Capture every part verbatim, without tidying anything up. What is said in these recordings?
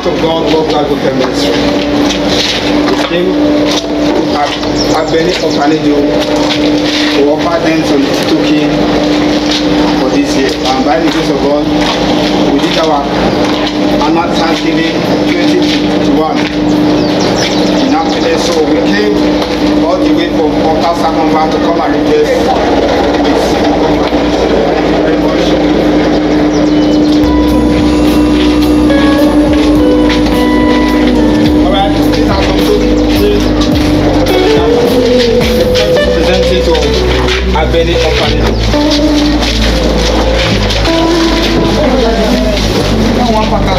Heart of God World Gospel Ministry. We came at Orphanage to offer them some token for this year. And by the grace of God, we did our annual Thanksgiving twenty twenty-one in happiness. So we came all the way from Port Harcourt to come and request this. Thank you very much. Alright, these are some tokens. Presented to Orphanage. One packet.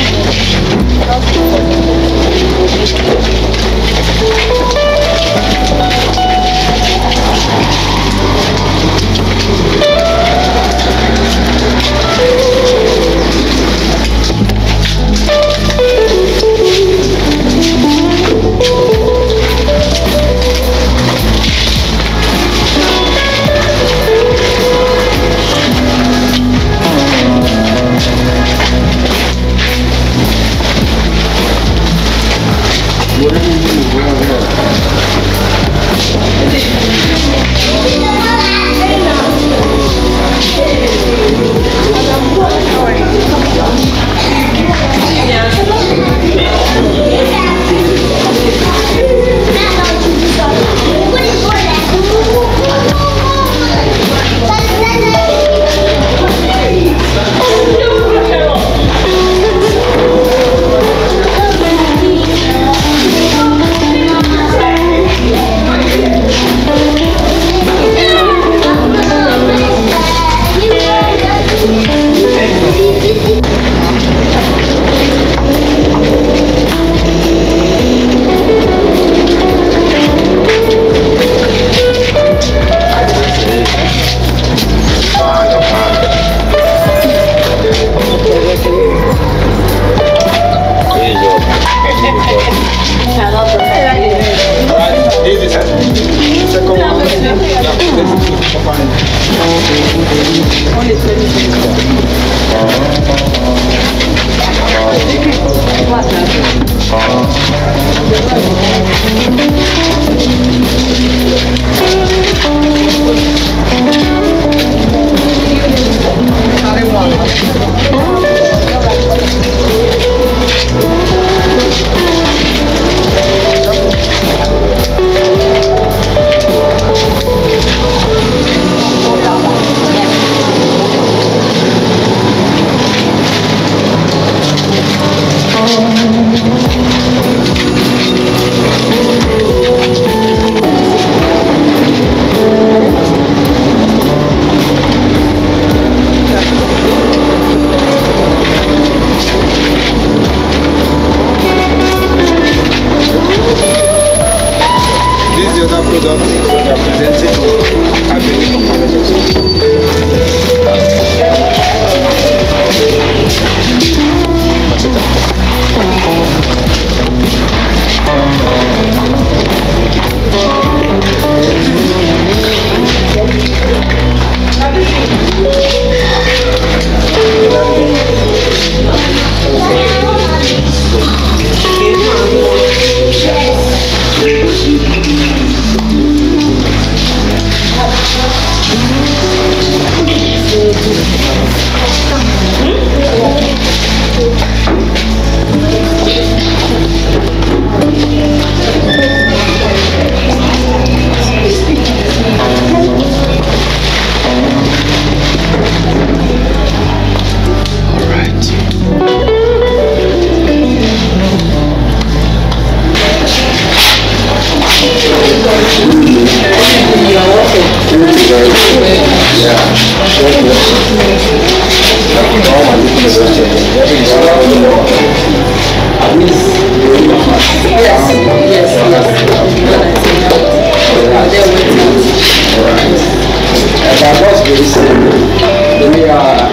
We are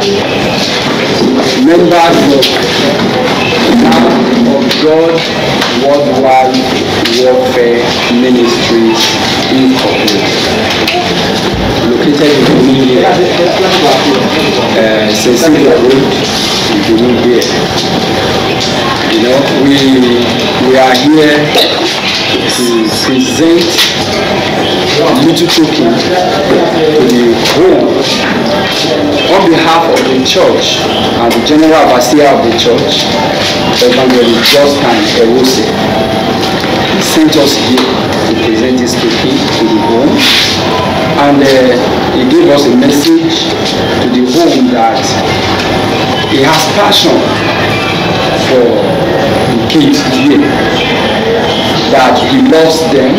members of of God Worldwide Warfare Ministries Incorporated, located in be uh, Cecilia Road, if you know here. You know, we we are here to present little token to the home on behalf of the church and the general overseer of the church, Evangelist Justin Ewose. He sent us here to present this token to the home, and uh, he gave us a message to the home that he has passion for the kids here, that he loves them,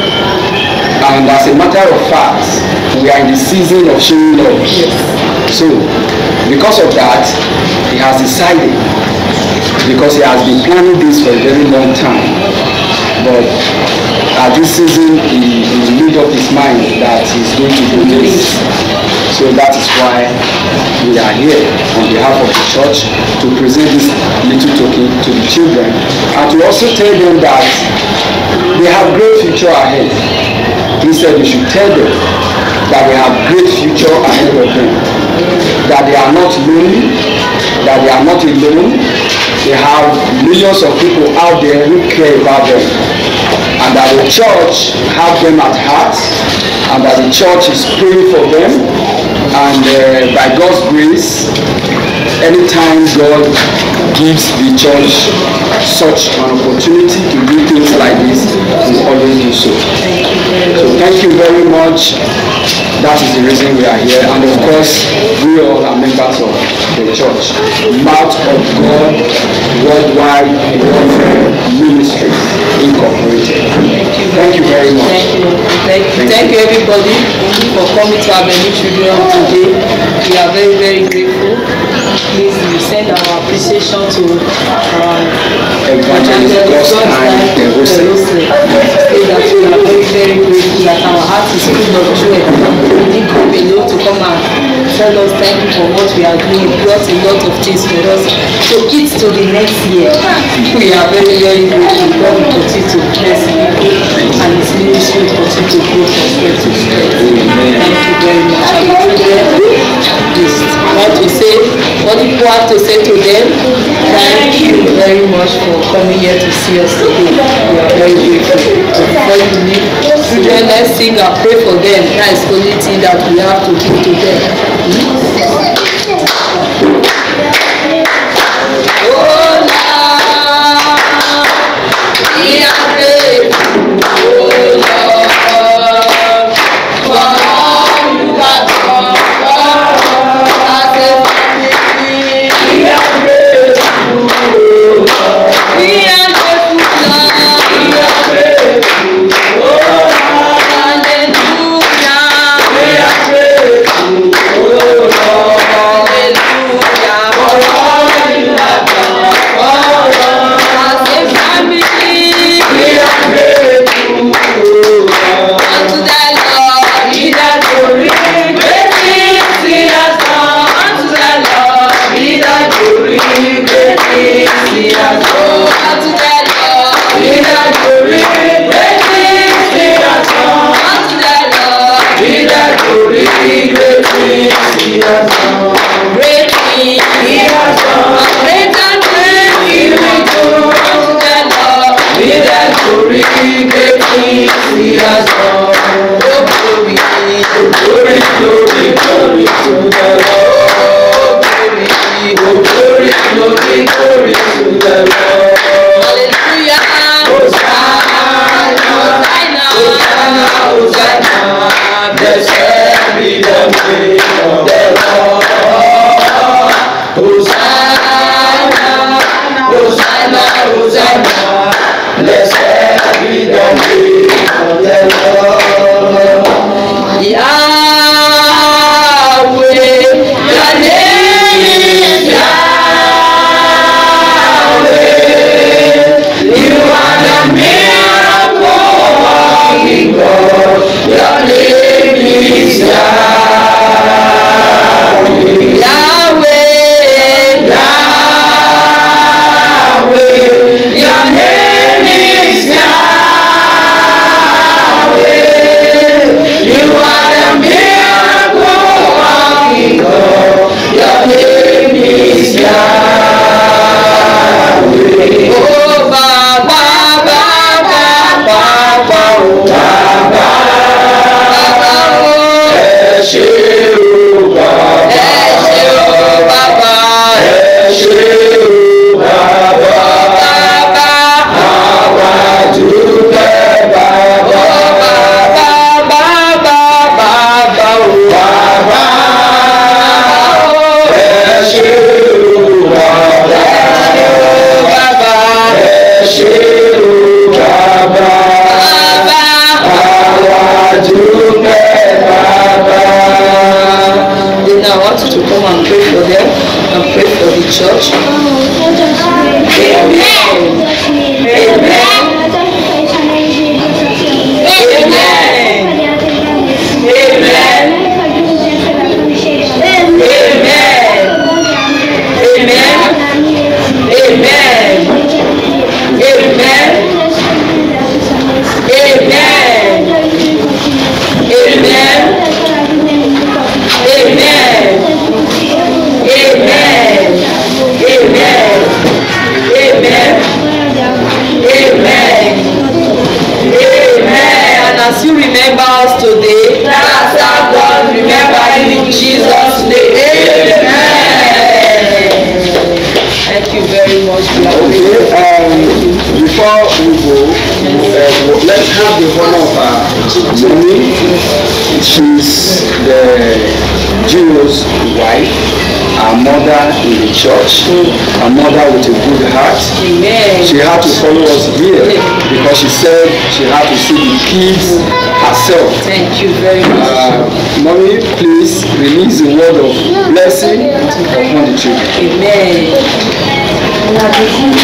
and as a matter of fact, we are in the season of showing love. So, because of that, he has decided, because he has been planning this for a very long time, but at this season, he, he made up his mind that he's going to do this. So that is why we are here on behalf of the church to present this little token to the children, and to also tell them that they have great future ahead. He said we should tell them that they have great future ahead of them, that they are not lonely, that they are not alone. They have millions of people out there who care about them, and that the church have them at heart, and that the church is praying for them. And uh, by God's grace, anytime God gives the church such an opportunity to do things like this, we always do so. So thank you very much. That is the reason we are here. And of course, we all are members of the church. Mouth of God Worldwide Ministry Incorporated. Thank you very much. Thank you. Thank you. Thank you everybody for coming to our many children today. We are very, very grateful. Please we send our appreciation to our Evangelist Justin Ewose. Say that we are very, very grateful that our heart is full of joy. We didn't come alone to come and tell us thank you for what we are doing. He brought a lot of things for us. So it's to the next year. We are very, very grateful. God will continue to bless people and His ministry will continue to grow from strength to strength. Thank you very much. Please, I want to say what people have to say to them. Thank you very much for coming here to see us today. We are very grateful. Before you leave, children, let's sing and pray for them. That is the only thing that we have to give to them. Oh, Lord, we are grateful. Oh, Lord, for all you have done for us as a family. We are grateful. We are grateful, Lord. We are grateful. Oh, hallelujah. We are grateful. Oh, Lord. Hallelujah. For all you have done for us as a family. We are grateful. Unto the Lord be the glory. Great things He has done. Unto the Lord be the glory. Great things He has done. Unto the Lord be the glory. Great things He has done. Unto the Lord be the glory. Great things He has done. Great things He has done. Great and great He will do. Unto the Lord be the glory. Great things He has done. Oh glory, glory, glory, glory to the Lord. Glory, oh glory, glory, glory to the Lord. Hallelujah. Hosanna, Hosanna, Hosanna. Blessed be the name of the Lord. Hosanna, Hosanna, Hosanna. Blessed be the name of the Lord. Yahweh, the church. Amen. Amen. As you remember us today, that's how God remember you in Jesus' name. Amen. Thank you very much. Okay, um, before we go, uh, let's have the honor of our mommy. She's the Jewel's wife, our mother in the church, a mother with a good heart. Amen. She had to follow us here because she said she had to see the kids herself. Thank you very much. Uh, mommy, please release the word of blessing upon the children. Amen. But I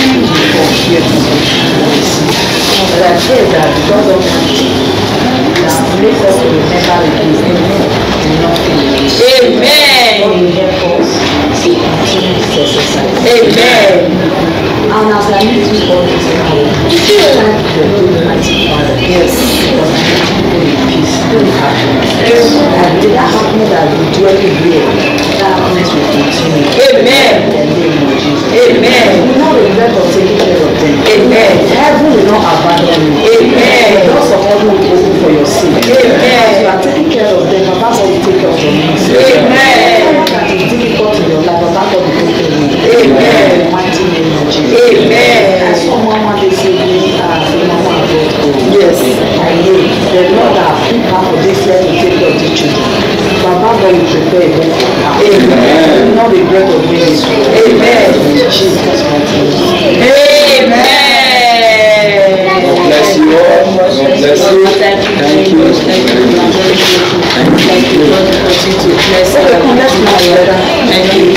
pray that because of that, that make us remember the Amen. God will help us to continue to exercise. Amen. And as I need to all this now, thank the Almighty Father. Yes. Because I need to go in peace, go in happiness. And with that happiness that we dwell in here, that happiness will continue. Amen. In the name of Jesus. Amen. We will not regret of taking care of them. Amen. Heaven will not abandon you. Amen. The doors of heaven will open for your sake. Amen. As you are taking care of them, Papa God will take care of your needs. Amen. That is difficult in your life, Papa God will take care of you. Amen. In the mighty name of Jesus. Amen. I saw Mama they say, uh, Mama yes. I know the Lord has prepared for this year to take care of the children. Papa God will prepare a way for her. Amen. You will not regret of doing this. Amen. In Jesus' mighty name. Amen. God bless you all. God bless you. Thank you. Thank you. Thank you. Thank you. Thank you. God continue to bless you. Thank you.